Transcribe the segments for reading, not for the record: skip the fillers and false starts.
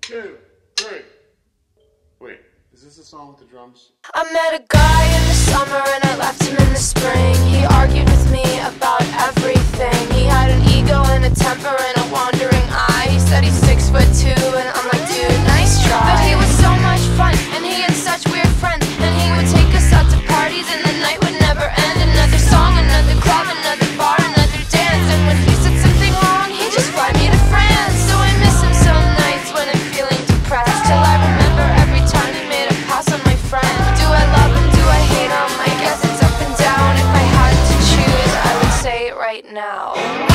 2, 3. Wait, is this the song with the drums? I met a guy in the summer and I left him in the spring. He argued with me about everything. He had an ego and a temper and a wandering eye. He said he's 6'2" and I'm like, dude, nice try. But he was so much fun and he had such weird friends. And he would take us out to parties and the night would never end. Another song, another club, another bar, another dance. And when he said something wrong, he'd just fly me to France. So I miss him some nights when I'm feeling depressed. Till I remember every time he made a pass on my friend. Do I love him? Do I hate him? I guess it's up and down. If I had to choose, I would say it right now.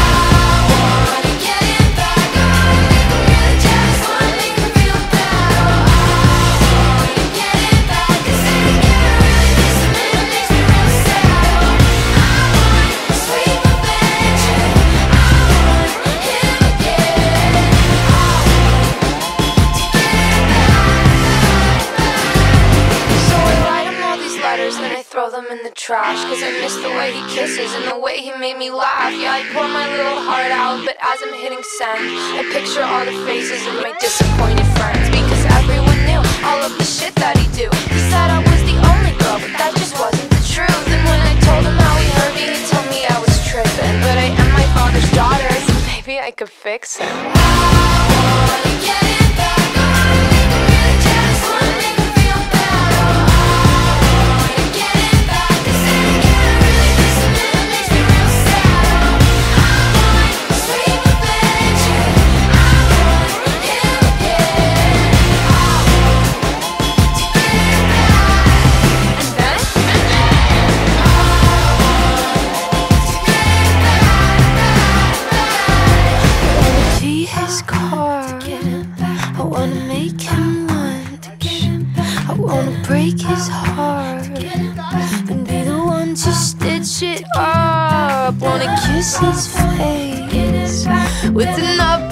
And I throw them in the trash, cause I miss the way he kisses and the way he made me laugh. Yeah, I pour my little heart out, but as I'm hitting send, I picture all the faces of my disappointed friends. Because everyone knew all of the shit that he do. He said I was the only girl, but that just wasn't the truth. And when I told him how he hurt me, he told me I was tripping. But I am my father's daughter, so maybe I could fix him. His car, I wanna make him lunch. I wanna break his heart and be the one to stitch it up. Wanna kiss his face with enough